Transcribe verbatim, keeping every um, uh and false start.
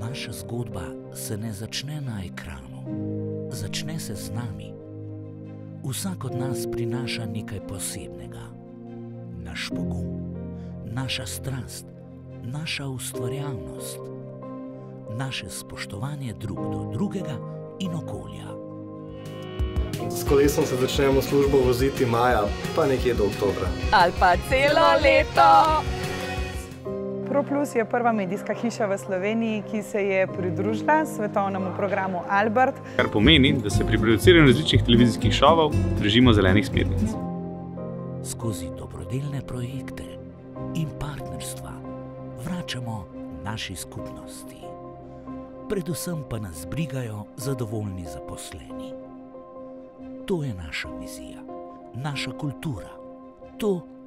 Naša zgodba se ne začne na ekranu, začne se z nami. Vsak od nas prinaša nekaj posebnega. Naš pogum, naša strast, naša ustvarjalnost, naše spoštovanje drug do drugega in okolja. S kolesom se začnemo službo voziti maja, pa nekje do oktobra. Ali pa celo leto! ProPlus je prva medijska hiša v Sloveniji, ki se je pridružila svetovnemu programu Albert. Kar pomeni, da se pri produciranju različnih televizijskih šovov držimo zelenih smernic. Skozi dobrodelne projekte in partnerstva vračamo naši skupnosti. Predvsem pa nas brigajo zadovoljni zaposleni. To je naša vizija, naša kultura. To